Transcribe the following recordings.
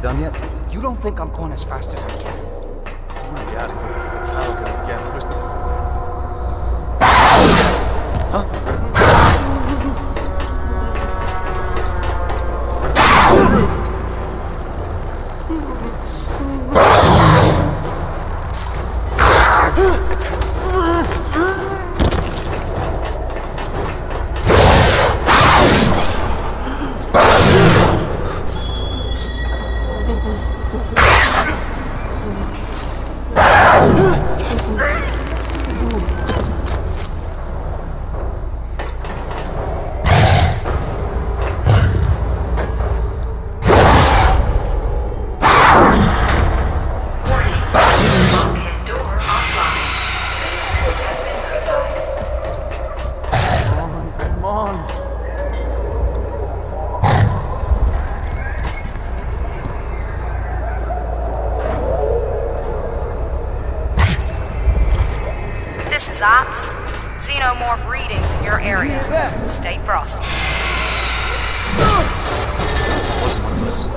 done yet? You don't think I'm going as fast as I can? I want to get out of here before the power goes again. Huh? Ops, xenomorph readings in your area. Stay frosty. Wasn't one of us.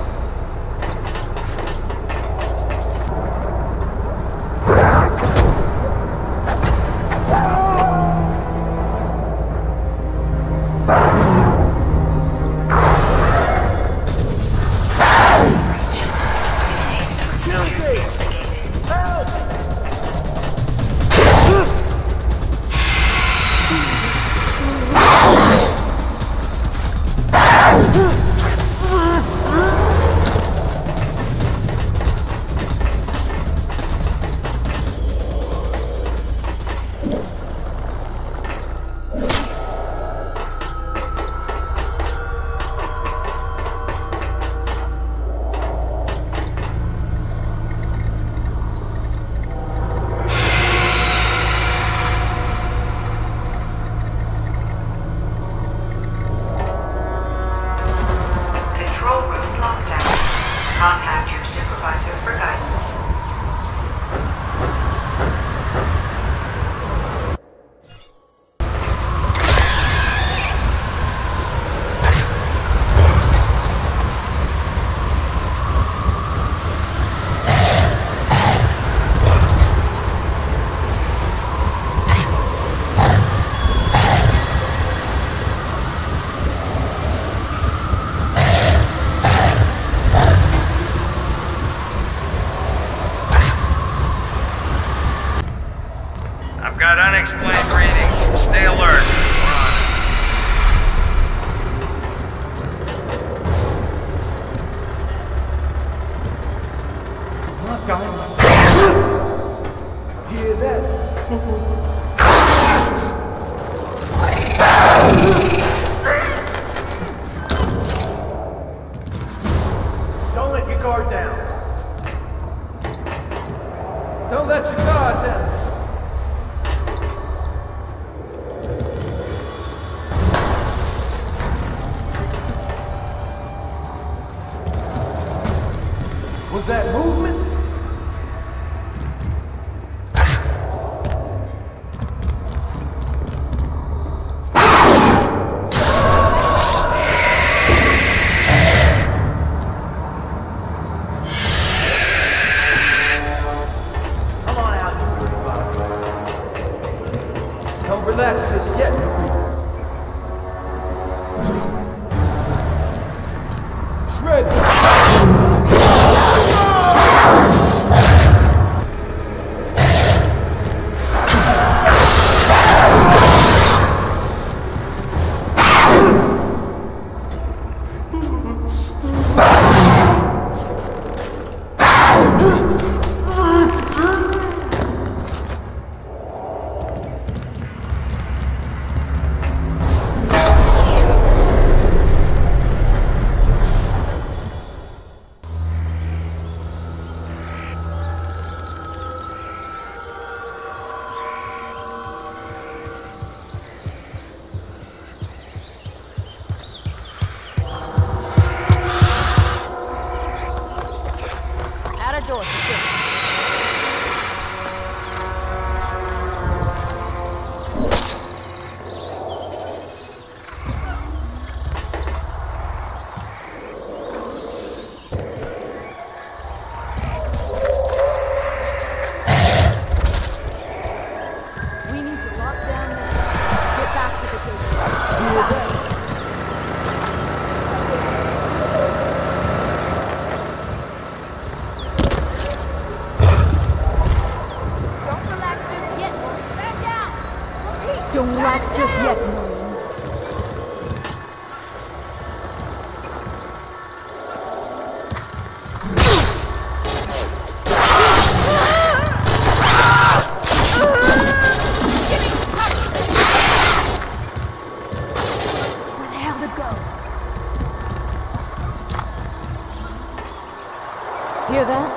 Contact your supervisor for guidance. Got unexplained readings. Stay alert. We're on it. Not dying. Hear that? Don't let your guard down. Don't let your guard down. Was that movement? Come on out, you dirty bastard. Don't relax just yet. Shred! Don't relax just yet, Marines. Where the hell to go? Hear that?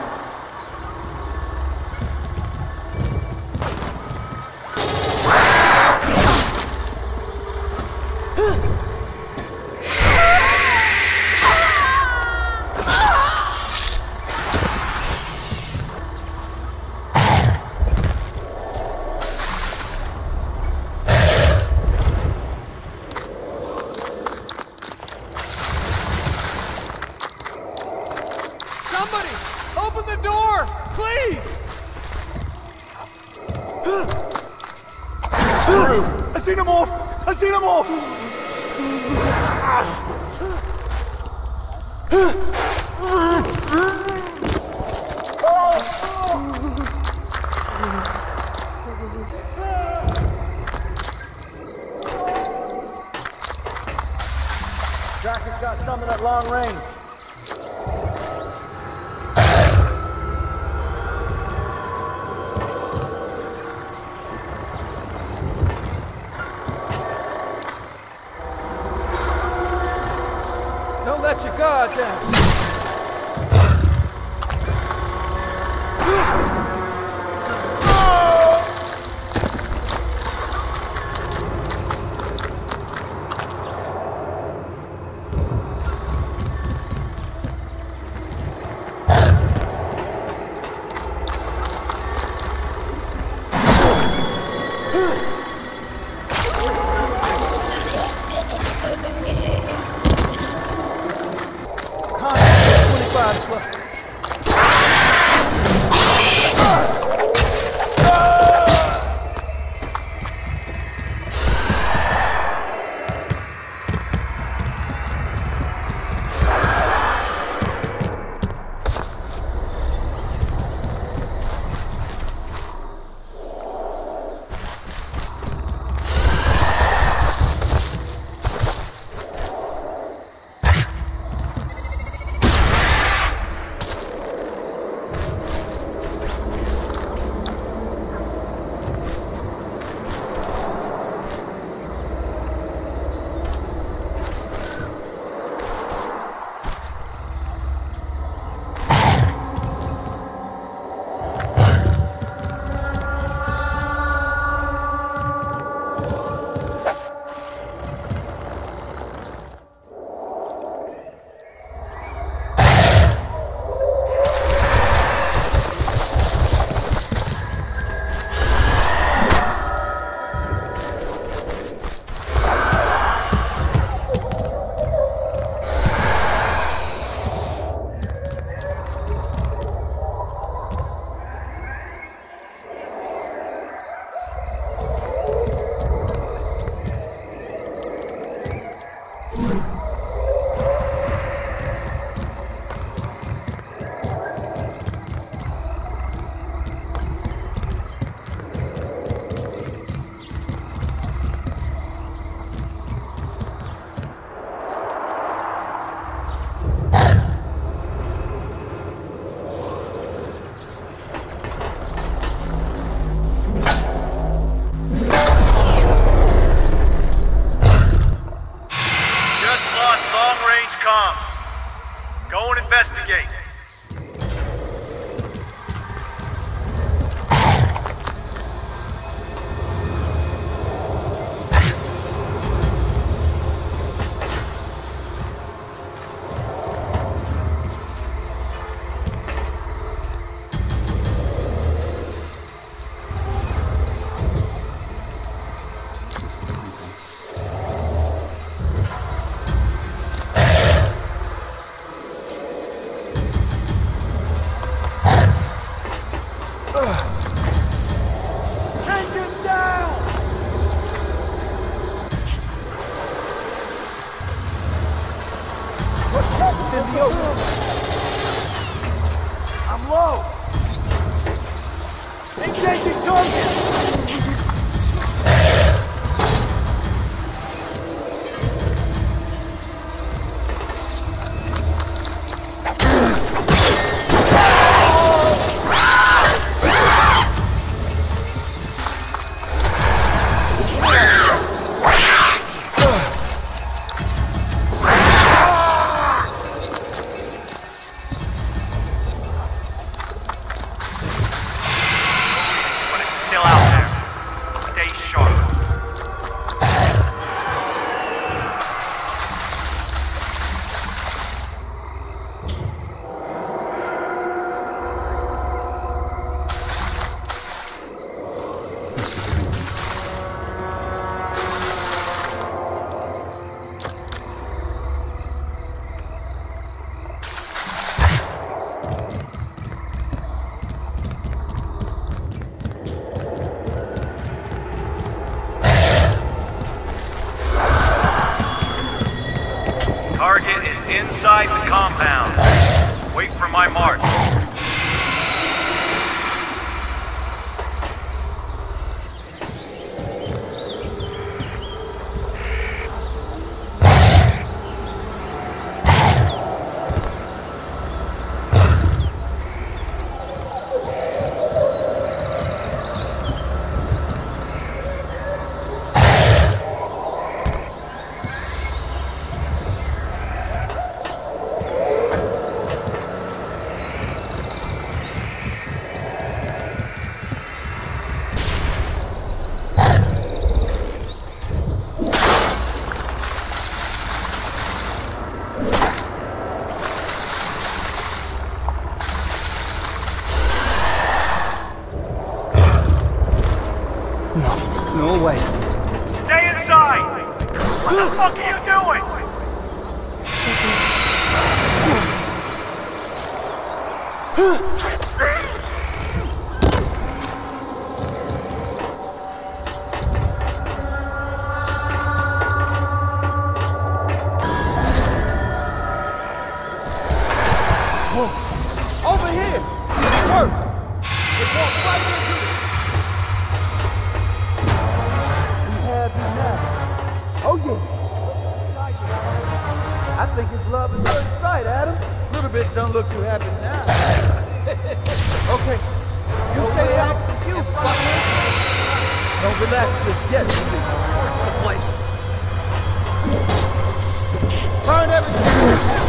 Somebody! Open the door! Please! I seen them off! I seen them off! Tracker's got some of that long range. Don't let your guard down. Contact 25 is left. Stay sharp. Target is inside the compound. Wait for my mark. No way. Stay inside! What the fuck are you doing? Over here! Work! It walked right into it! We have you now. Oh yeah! I think his love is first sight, Adam. Little bits don't look too happy now. Okay, you stay out. You fucker. Don't relax just yet. Search the place. Burn everything.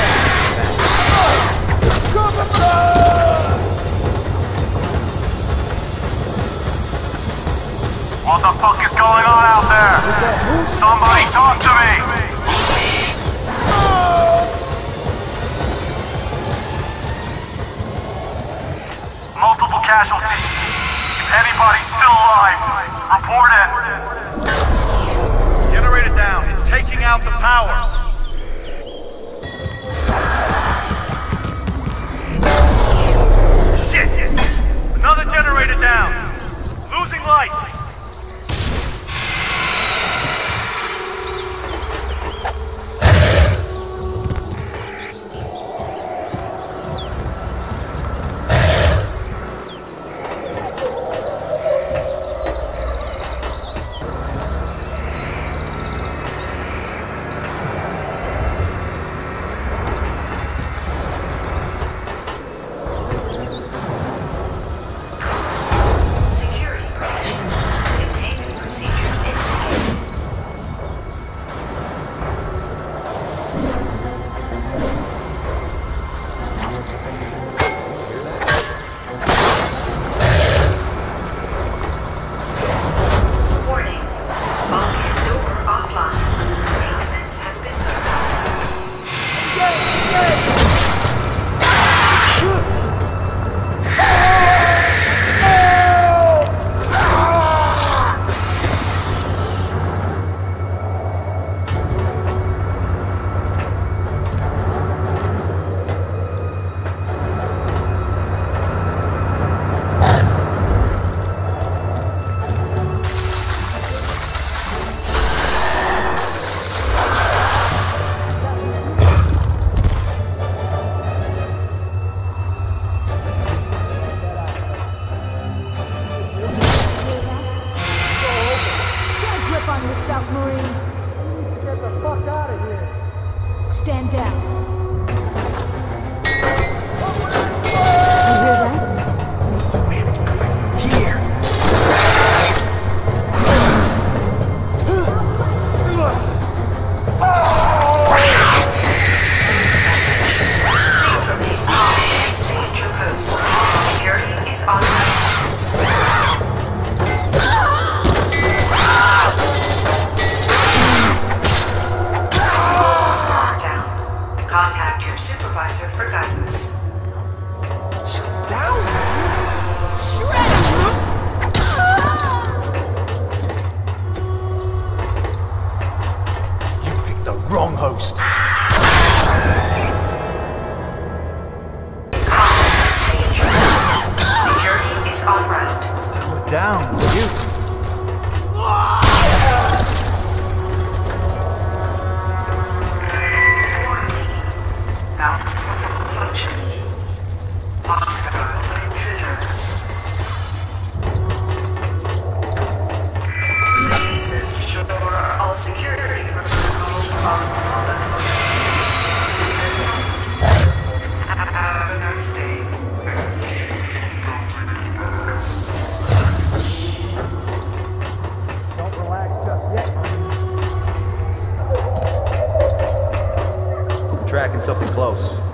What the fuck is going on out there? Somebody talk to me! Multiple casualties. If anybody's still alive, report in. Generator down. It's taking out the power. Shit! Another generator down. Losing lights. Stand down. something close.